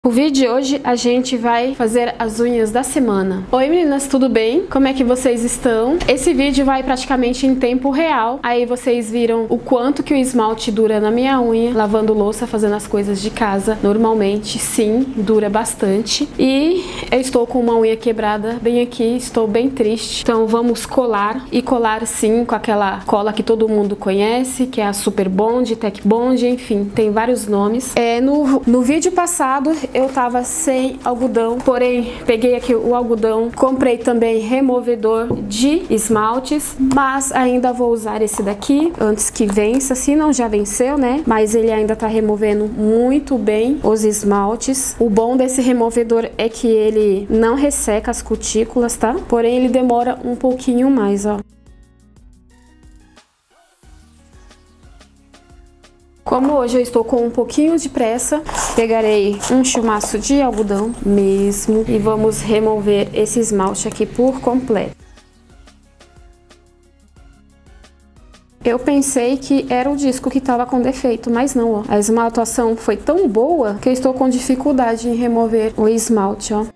O vídeo de hoje a gente vai fazer as unhas da semana. Oi meninas, tudo bem? Como é que vocês estão? Esse vídeo vai praticamente em tempo real. Aí vocês viram o quanto que o esmalte dura na minha unha, lavando louça, fazendo as coisas de casa. Normalmente, sim, dura bastante. E eu estou com uma unha quebrada bem aqui, estou bem triste. Então vamos colar. E colar sim com aquela cola que todo mundo conhece, que é a Super Bond, Tech Bond, enfim, tem vários nomes. No vídeo passado eu tava sem algodão, porém peguei aqui o algodão, comprei também removedor de esmaltes, mas ainda vou usar esse daqui antes que vença, se não já venceu, né? Mas ele ainda tá removendo muito bem os esmaltes. O bom desse removedor é que ele não resseca as cutículas, tá? Porém ele demora um pouquinho mais, ó. Como hoje eu estou com um pouquinho de pressa, pegarei um chumaço de algodão mesmo e vamos remover esse esmalte aqui por completo. Eu pensei que era o disco que estava com defeito, mas não, ó. A esmaltação foi tão boa que eu estou com dificuldade em remover o esmalte, ó.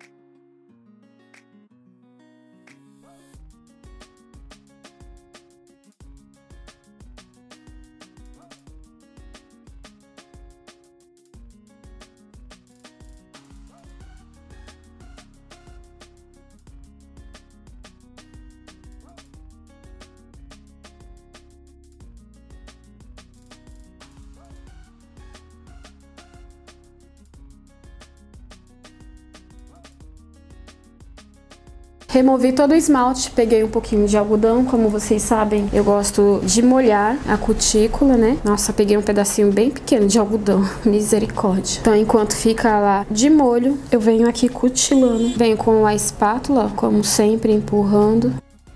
Removi todo o esmalte, peguei um pouquinho de algodão, como vocês sabem, eu gosto de molhar a cutícula, né? Nossa, peguei um pedacinho bem pequeno de algodão, misericórdia. Então, enquanto fica lá de molho, eu venho aqui cutilando. Venho com a espátula, como sempre, empurrando.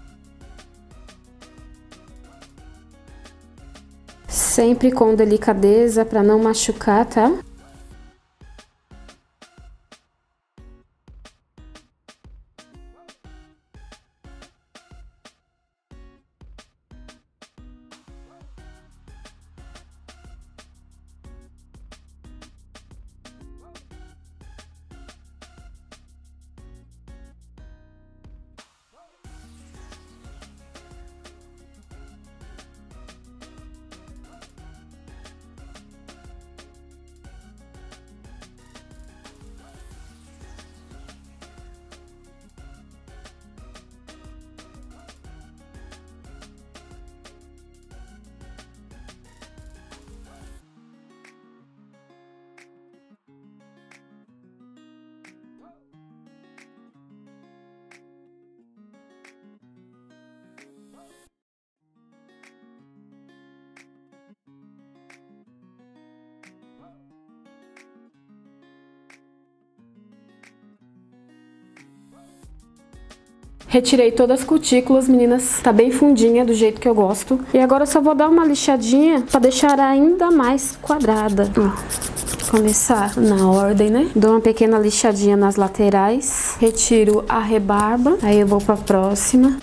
Sempre com delicadeza, para não machucar, tá? Retirei todas as cutículas, meninas, tá bem fundinha, do jeito que eu gosto. E agora eu só vou dar uma lixadinha pra deixar ainda mais quadrada. Ó, começar na ordem, né? Dou uma pequena lixadinha nas laterais, retiro a rebarba, aí eu vou pra próxima.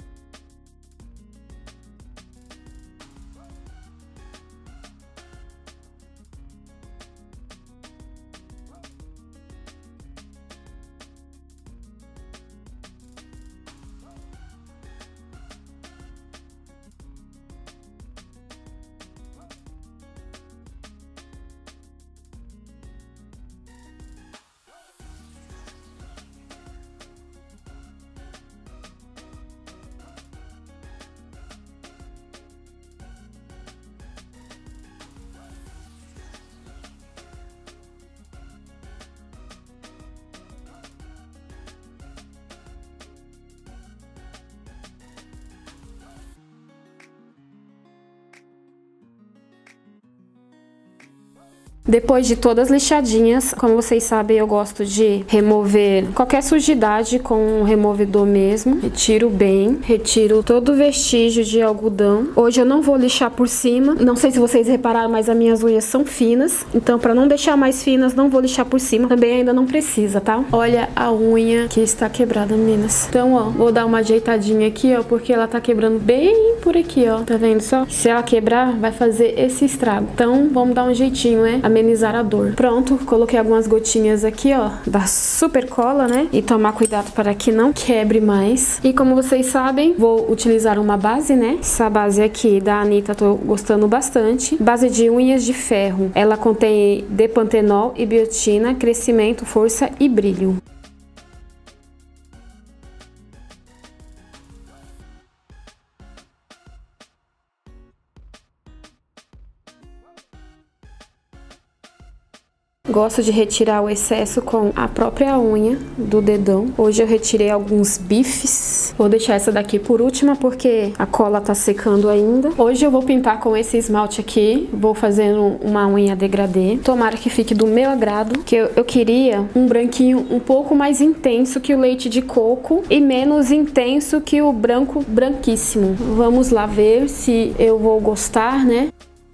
Depois de todas lixadinhas, como vocês sabem, eu gosto de remover qualquer sujidade com um removedor mesmo. Retiro bem, retiro todo o vestígio de algodão. Hoje eu não vou lixar por cima. Não sei se vocês repararam, mas as minhas unhas são finas. Então, para não deixar mais finas, não vou lixar por cima. Também ainda não precisa, tá? Olha a unha que está quebrada, meninas. Então, ó, vou dar uma ajeitadinha aqui, ó, porque ela tá quebrando bem por aqui, ó. Tá vendo só? Se ela quebrar, vai fazer esse estrago. Então, vamos dar um jeitinho, né? A amenizar a dor. Pronto, coloquei algumas gotinhas aqui, ó, da super cola, né? E tomar cuidado para que não quebre mais. E como vocês sabem, vou utilizar uma base, né? Essa base aqui da Anitta, tô gostando bastante. Base de unhas de ferro. Ela contém depantenol e biotina, crescimento, força e brilho. Gosto de retirar o excesso com a própria unha do dedão. Hoje eu retirei alguns bifes. Vou deixar essa daqui por última porque a cola tá secando ainda. Hoje eu vou pintar com esse esmalte aqui. Vou fazendo uma unha degradê. Tomara que fique do meu agrado. Que eu queria um branquinho um pouco mais intenso que o leite de coco e menos intenso que o branco branquíssimo. Vamos lá ver se eu vou gostar, né?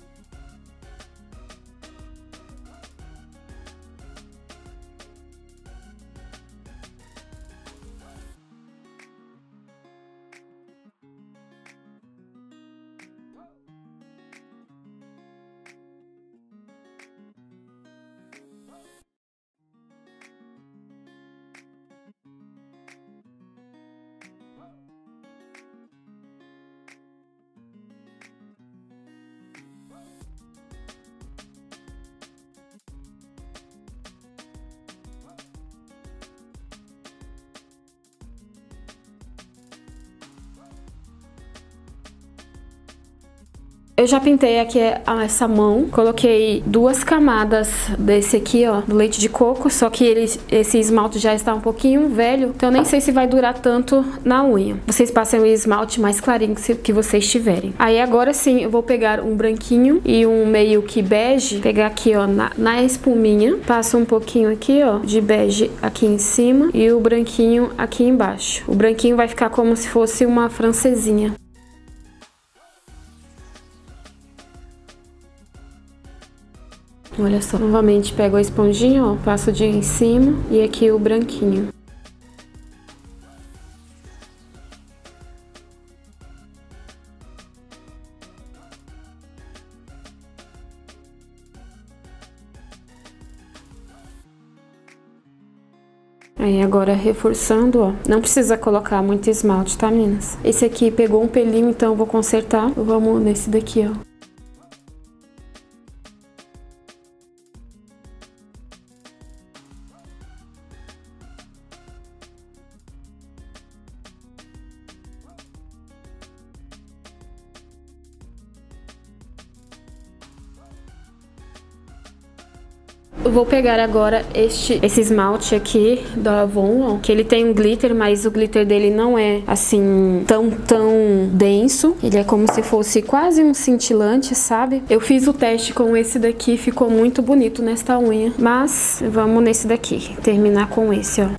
Eu já pintei aqui essa mão, coloquei 2 camadas desse aqui, ó, do leite de coco, só que esse esmalte já está um pouquinho velho, então nem sei se vai durar tanto na unha. Vocês passem o esmalte mais clarinho que vocês tiverem. Aí agora sim, eu vou pegar um branquinho e um meio que bege, pegar aqui, ó, na espuminha, passo um pouquinho aqui, ó, de bege aqui em cima e o branquinho aqui embaixo. O branquinho vai ficar como se fosse uma francesinha. Olha só, novamente pego a esponjinha, ó, passo de em cima e aqui o branquinho. Aí agora reforçando, ó, não precisa colocar muito esmalte, tá, meninas? Esse aqui pegou um pelinho, então eu vou consertar. Vamos nesse daqui, ó. Eu vou pegar agora esse esmalte aqui da Avon, ó, que ele tem um glitter, mas o glitter dele não é assim tão denso. Ele é como se fosse quase um cintilante, sabe? Eu fiz o teste com esse daqui, ficou muito bonito nesta unha, mas vamos nesse daqui, terminar com esse, ó.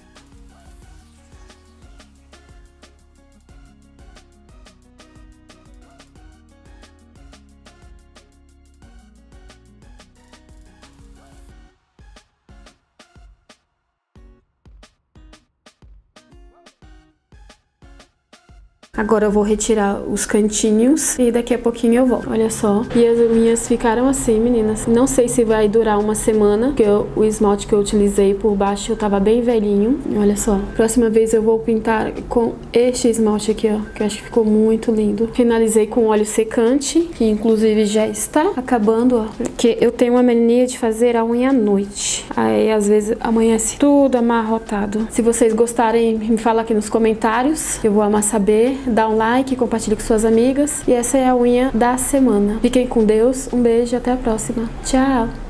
Agora eu vou retirar os cantinhos e daqui a pouquinho eu volto. Olha só. E as minhas ficaram assim, meninas. Não sei se vai durar uma semana, porque o esmalte que eu utilizei por baixo eu tava bem velhinho. Olha só. Próxima vez eu vou pintar com este esmalte aqui, ó, que eu acho que ficou muito lindo. Finalizei com óleo secante, que inclusive já está acabando, ó. Porque eu tenho uma mania de fazer a unha à noite. Aí às vezes amanhece tudo amarrotado. Se vocês gostarem, me fala aqui nos comentários. Eu vou amar saber. Dá um like, compartilhe com suas amigas. E essa é a unha da semana. Fiquem com Deus, um beijo e até a próxima. Tchau!